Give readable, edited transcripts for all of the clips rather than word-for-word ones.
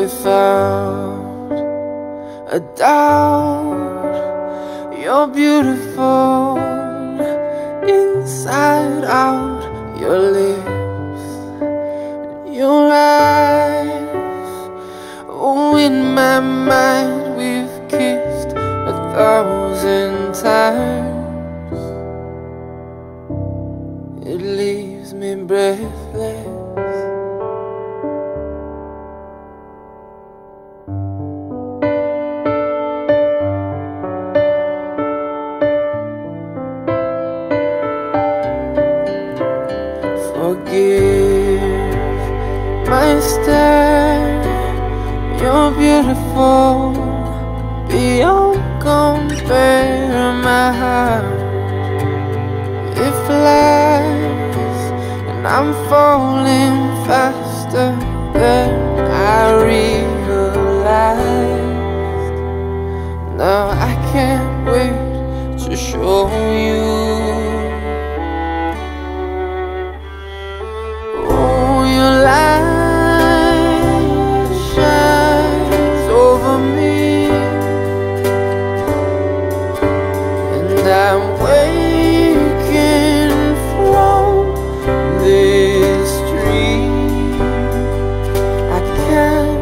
without a doubt. You're beautiful inside out. Your lips, your eyes. Oh, in my mind we've kissed 1,000 times. It leaves me breathless. Forgive my stare. You're beautiful beyond compare. My heart, it flies, and I'm falling faster than I realized. Now I can't wait to show you. I'm waking from this dream. I can't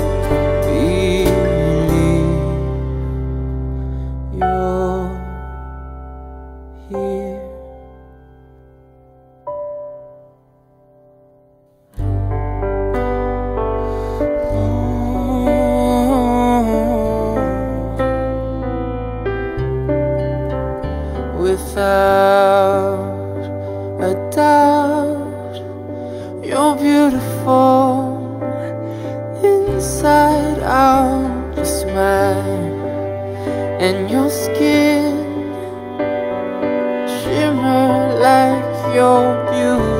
believe you're here. Without a doubt, you're beautiful inside out. Your smile and your skin shimmer like your beauty.